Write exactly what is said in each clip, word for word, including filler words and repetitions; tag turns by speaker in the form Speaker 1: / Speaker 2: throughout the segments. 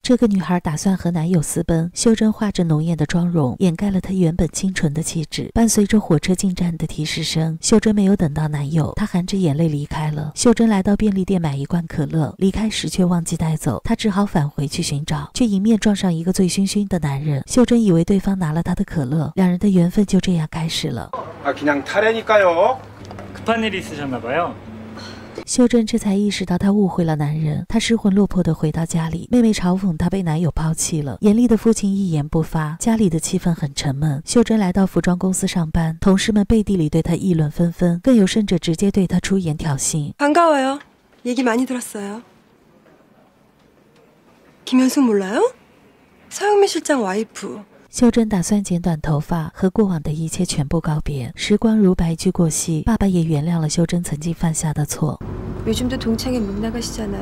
Speaker 1: 这个女孩打算和男友私奔，秀珍化着浓艳的妆容，掩盖了她原本清纯的气质。伴随着火车进站的提示声，秀珍没有等到男友，她含着眼泪离开了。秀珍来到便利店买一罐可乐，离开时却忘记带走，她只好返回去寻找，却迎面撞上一个醉醺醺的男人。秀珍以为对方拿了她的可乐，两人的缘分就这样开始了。
Speaker 2: 급한일이있으셨나봐요。
Speaker 1: 秀珍这才意识到她误会了男人，她失魂落魄地回到家里，妹妹嘲讽她被男友抛弃了，严厉的父亲一言不发，家里的气氛很沉闷。秀珍来到服装公司上班，同事们背地里对她议论纷纷，更有甚者直接对她出言挑衅。
Speaker 3: 반가워요. 얘기 많이 들었어요. 김현숙 몰라요? 서영민 실장 와이프。
Speaker 1: 秀珍打算剪短头发，和过往的一切全部告别。时光如白驹过隙，爸爸也原谅了秀珍曾经犯下的错。
Speaker 3: 요즘도 동창회 못 나가시잖아요.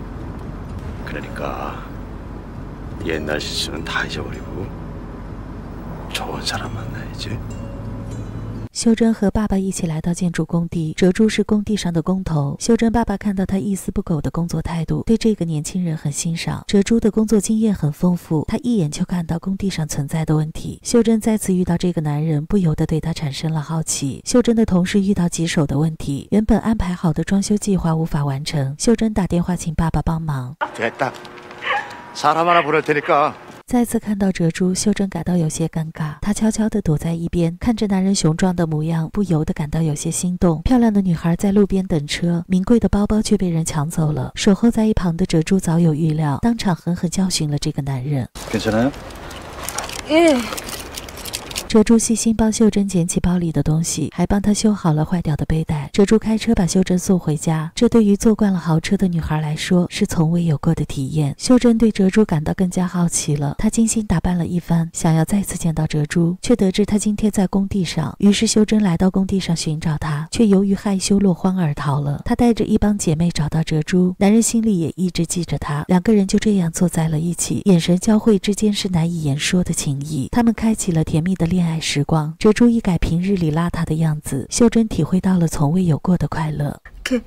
Speaker 4: 그러니까 옛날 실수는 다 잊어버리고 좋은 사람 만나야지。
Speaker 1: 秀珍和爸爸一起来到建筑工地，哲珠是工地上的工头。秀珍爸爸看到他一丝不苟的工作态度，对这个年轻人很欣赏。哲珠的工作经验很丰富，他一眼就看到工地上存在的问题。秀珍再次遇到这个男人，不由得对他产生了好奇。秀珍的同事遇到棘手的问题，原本安排好的装修计划无法完成，秀珍打电话请爸爸帮忙。
Speaker 4: 됐다. 사람 하나 보낼 테니까。
Speaker 1: 再次看到哲珠，秀珍感到有些尴尬，她悄悄地躲在一边，看着男人雄壮的模样，不由得感到有些心动。漂亮的女孩在路边等车，名贵的包包却被人抢走了。守候在一旁的哲珠早有预料，当场狠狠教训了这个男人。
Speaker 4: 괜찮아요？
Speaker 3: 예。
Speaker 1: 哲珠细心帮秀珍捡起包里的东西，还帮她修好了坏掉的背带。哲珠开车把秀珍送回家，这对于坐惯了豪车的女孩来说是从未有过的体验。秀珍对哲珠感到更加好奇了，她精心打扮了一番，想要再次见到哲珠，却得知她今天在工地上。于是秀珍来到工地上寻找她，却由于害羞落荒而逃了。她带着一帮姐妹找到哲珠，男人心里也一直记着她，两个人就这样坐在了一起，眼神交汇之间是难以言说的情谊。他们开启了甜蜜的恋爱时光。哲珠一改平日里邋遢的样子，秀珍体会到了从未有过的快乐。
Speaker 3: 그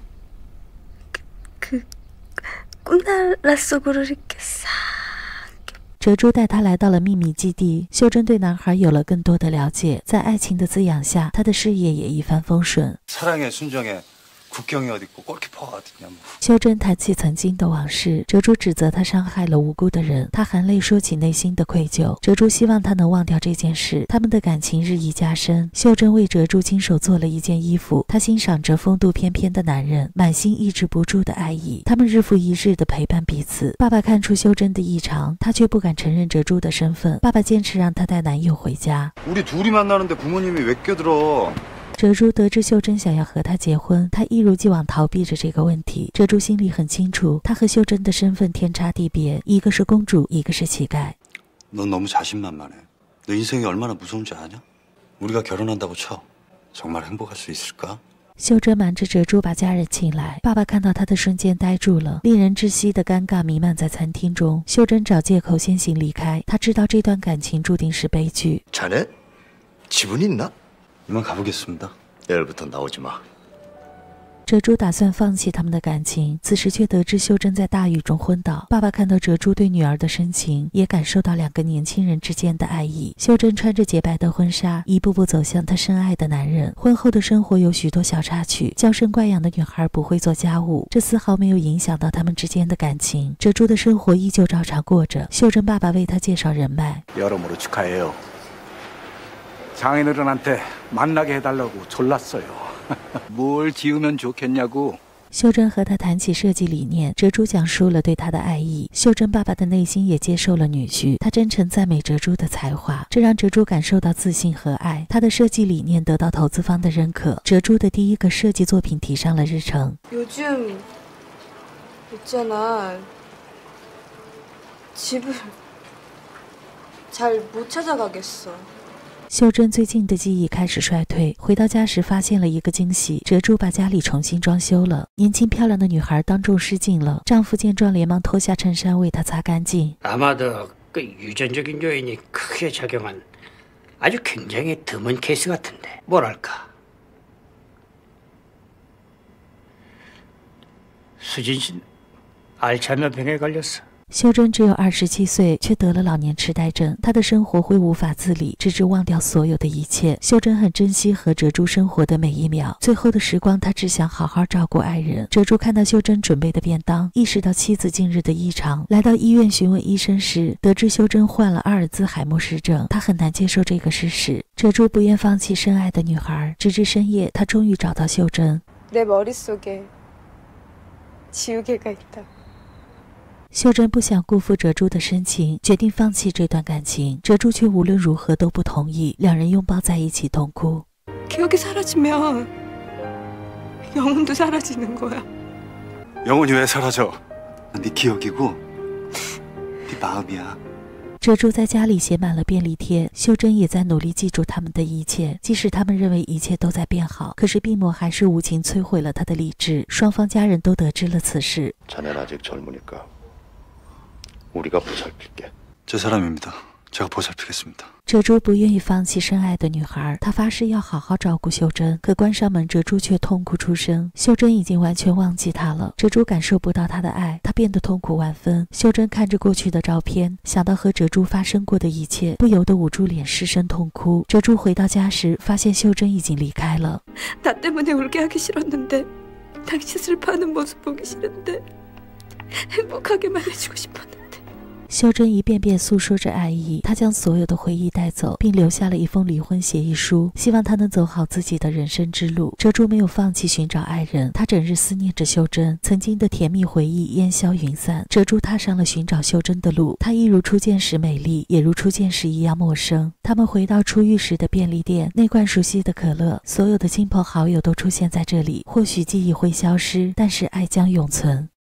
Speaker 3: 그 꿈나라 속으로 이렇게 싹。
Speaker 1: 哲珠带她来到了秘密基地，秀珍对男孩有了更多的了解，在爱情的滋养下，她的事业也一帆风顺。
Speaker 4: 사랑의 순정에 국경이 어디 있고 골키퍼가 어딨냐。
Speaker 1: 秀珍谈起曾经的往事，哲珠指责她伤害了无辜的人，她含泪说起内心的愧疚。哲珠希望她能忘掉这件事，他们的感情日益加深。秀珍为哲珠亲手做了一件衣服，她欣赏着风度翩翩的男人，满心抑制不住的爱意。他们日复一日的陪伴彼此。爸爸看出秀珍的异常，他却不敢承认哲珠的身份。爸爸坚持让她带男友回家。
Speaker 4: 우리 둘이 만나는데 부모님이 왜 껴들어。
Speaker 1: 哲珠得知秀珍想要和他结婚，他一如既往逃避着这个问题。哲珠心里很清楚，他和秀珍的身份天差地别，一个是公主，一个是乞丐。
Speaker 4: 넌 너무 자신만만해. 너 인생이 얼마나 무서운지 아냐? 우리가 결혼한다고 쳐. 정말 행복할 수 있을까？
Speaker 1: 秀珍瞒着哲珠把家人请来，爸爸看到他的瞬间呆住了，令人窒息的尴尬弥漫在餐厅中。秀珍找借口先行离开，她知道这段感情注定是悲剧。
Speaker 4: 자네? 지분 있나？ 이만 가보겠습니다. 내일부터 나오지 마。
Speaker 1: 哲珠打算放弃他们的感情，此时却得知秀珍在大雨中昏倒。爸爸看到哲珠对女儿的深情，也感受到两个年轻人之间的爱意。秀珍穿着洁白的婚纱，一步步走向她深爱的男人。婚后的生活有许多小插曲，娇生惯养的女孩不会做家务，这丝毫没有影响到他们之间的感情。哲珠的生活依旧照常过着。秀珍爸爸为她介绍人脉。
Speaker 4: 여러모로 축하해요。
Speaker 5: 장인어른한테 만나게 해달라고 졸랐어요. 뭘 지으면 좋겠냐고。
Speaker 1: 秀珍和他谈起设计理念，哲珠讲述了对他的爱意。秀珍爸爸的内心也接受了女婿，他真诚赞美哲珠的才华，这让哲珠感受到自信和爱。他的设计理念得到投资方的认可，哲珠的第一个设计作品提上了日程。
Speaker 3: 요즘 있잖아. 집을 잘 못 찾아가겠어。
Speaker 1: 秀珍最近的记忆开始衰退，回到家时发现了一个惊喜，哲珠把家里重新装修了。年轻漂亮的女孩当众失禁了，丈夫见状连忙脱下衬衫为她擦干净。
Speaker 6: 아마도 그 유전적인 요인이 크게 작용한 아주 굉장히 드문 케이스 같은데 뭐랄까 수진 씨는 알츠하이머 병에 걸렸어.
Speaker 1: 秀珍只有二十七岁，却得了老年痴呆症，她的生活会无法自理，直至忘掉所有的一切。秀珍很珍惜和哲珠生活的每一秒，最后的时光，她只想好好照顾爱人。哲珠看到秀珍准备的便当，意识到妻子近日的异常，来到医院询问医生时，得知秀珍患了阿尔兹海默氏症，他很难接受这个事实。哲珠不愿放弃深爱的女孩，直至深夜，他终于找到秀珍。
Speaker 3: 내 머릿속에 지우개가 있다.
Speaker 1: 秀珍不想辜负哲珠的深情，决定放弃这段感情。哲珠却无论如何都不同意，两人拥抱在一起痛哭。
Speaker 3: 기억이 사라지면 영혼도 사라지는 거야.
Speaker 4: 영혼이 왜 사라져? 네 기억이고 네 마음이야.
Speaker 1: 哲珠在家里写满了便利贴，秀珍也在努力记住他们的一切。即使他们认为一切都在变好，可是病魔还是无情摧毁了他的理智。双方家人都得知了此事。
Speaker 2: 자네는 아직 젊으니까 우리가 보살필게.
Speaker 4: 제 사람입니다. 제가 보살피겠습니다.
Speaker 1: 哲珠不愿意放弃深爱的女孩，她发誓要好好照顾秀珍。可关上门，哲珠却痛哭出声。秀珍已经完全忘记他了，哲珠感受不到他的爱，她变得痛苦万分。秀珍看着过去的照片，想到和哲珠发生过的一切，不由得捂住脸失声痛哭。哲珠回到家时，发现秀珍已经离开了。
Speaker 3: 나 때문에 울게 하기 싫었는데 당신 슬퍼하는 모습 보기 싫은데 행복하게만 해주고 싶었는데.
Speaker 1: 秀珍一遍遍诉说着爱意，她将所有的回忆带走，并留下了一封离婚协议书，希望她能走好自己的人生之路。哲珠没有放弃寻找爱人，她整日思念着秀珍，曾经的甜蜜回忆烟消云散。哲珠踏上了寻找秀珍的路，她一如初见时美丽，也如初见时一样陌生。他们回到出狱时的便利店，那罐熟悉的可乐，所有的亲朋好友都出现在这里。或许记忆会消失，但是爱将永存。